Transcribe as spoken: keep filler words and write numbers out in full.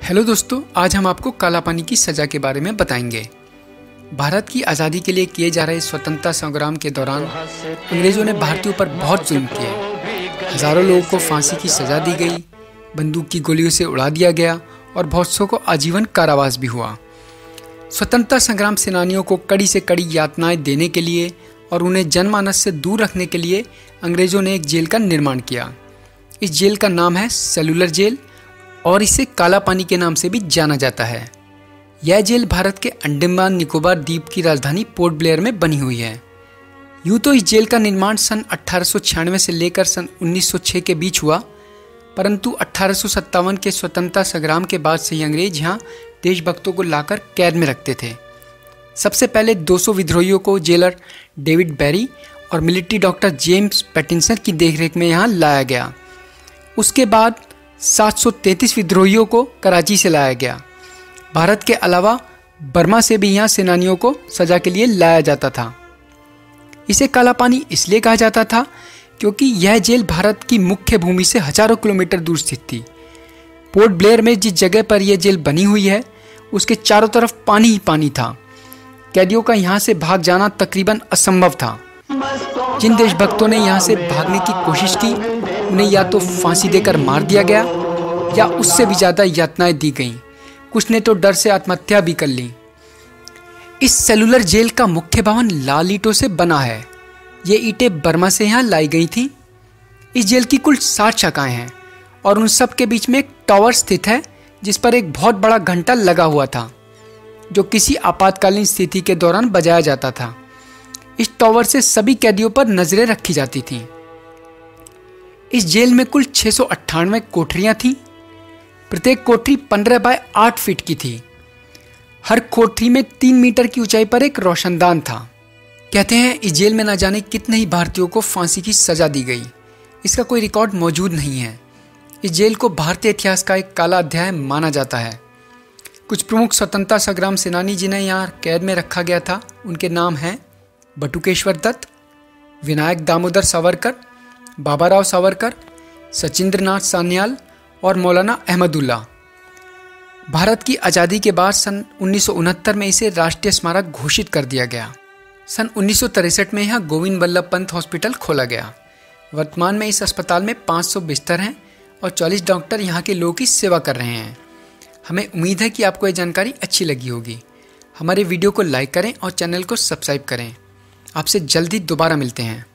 Hello दोस्तों, आज हम आपको काला पानी की सज़ा के बारे में बताएंगे। भारत की आज़ादी के लिए किए जा रहे स्वतंत्रता संग्राम के दौरान अंग्रेज़ों ने भारतीयों पर बहुत जुल्म किए। हज़ारों लोगों को फांसी की सज़ा दी गई, बंदूक की गोलियों से उड़ा दिया गया और बहुत सौ को आजीवन कारावास भी हुआ। स्वतंत्रता संग्राम सेनानियों को कड़ी से कड़ी यातनाएं देने के लिए और उन्हें जनमानस से दूर रखने के लिए अंग्रेज़ों ने एक जेल का निर्माण किया। इस जेल का नाम है सेलुलर जेल और इसे काला पानी के नाम से भी जाना जाता है। यह जेल भारत के अंडमान निकोबार द्वीप की राजधानी पोर्ट ब्लेयर में बनी हुई है। यूँ तो इस जेल का निर्माण सन अठारह सौ छियानवे से लेकर सन उन्नीस सौ छह के बीच हुआ, परंतु अठारह सौ सत्तावन के स्वतंत्रता संग्राम के बाद से ही अंग्रेज यहाँ देशभक्तों को लाकर कैद में रखते थे। सबसे पहले दो सौ विद्रोहियों को जेलर डेविड बेरी और मिलिट्री डॉक्टर जेम्स पैटिंसन की देखरेख में यहाँ लाया गया। उसके बाद सात सौ तैंतीस विद्रोहियों को कराची से लाया गया। भारत के अलावा बर्मा से भी यहाँ सेनानियों को सजा के लिए लाया जाता था। इसे काला पानी इसलिए कहा जाता था क्योंकि यह जेल भारत की मुख्य भूमि से हजारों किलोमीटर दूर स्थित थी। पोर्ट ब्लेयर में जिस जगह पर यह जेल बनी हुई है उसके चारों तरफ पानी ही पानी था। कैदियों का यहाँ से भाग जाना तकरीबन असंभव था। जिन देशभक्तों ने यहाँ से भागने की कोशिश की उन्हें या तो फांसी देकर मार दिया गया या उससे भी ज्यादा यातनाएं दी गईं। कुछ ने तो डर से आत्महत्या भी कर ली। इस सेलुलर जेल का मुख्य भवन लाल ईंटों से बना है। ये ईंटें बर्मा से यहाँ लाई गई थीं। इस जेल की कुल सात शाखाएं हैं और उन सब के बीच में एक टावर स्थित है जिस पर एक बहुत बड़ा घंटा लगा हुआ था जो किसी आपातकालीन स्थिति के दौरान बजाया जाता था। इस टावर से सभी कैदियों पर नजरें रखी जाती थीं। इस जेल में कुल छह सौ अट्ठानवे कोठरियां थीं। प्रत्येक कोठरी पंद्रह बाय आठ फीट की थी। हर कोठरी में तीन मीटर की ऊंचाई पर एक रोशनदान था। कहते हैं इस जेल में न जाने कितने ही भारतीयों को फांसी की सजा दी गई। इसका कोई रिकॉर्ड मौजूद नहीं है। इस जेल को भारतीय इतिहास का एक काला अध्याय माना जाता है। कुछ प्रमुख स्वतंत्रता संग्राम सेनानी जिन्हें यहाँ कैद में रखा गया था उनके नाम हैं बटुकेश्वर दत्त, विनायक दामोदर सावरकर, बाबाराव सावरकर, सचिंद्रनाथ सान्याल और मौलाना अहमदुल्ला। भारत की आज़ादी के बाद सन उन्नीस सौ उनहत्तर में इसे राष्ट्रीय स्मारक घोषित कर दिया गया। सन उन्नीस सौ तिरसठ में यहाँ गोविंद बल्लभ पंत हॉस्पिटल खोला गया। वर्तमान में इस अस्पताल में पाँच सौ बिस्तर हैं और चालीस डॉक्टर यहाँ के लोगों की सेवा कर रहे हैं। हमें उम्मीद है कि आपको ये जानकारी अच्छी लगी होगी। हमारे वीडियो को लाइक करें और चैनल को सब्सक्राइब करें। आपसे जल्दी दोबारा मिलते हैं।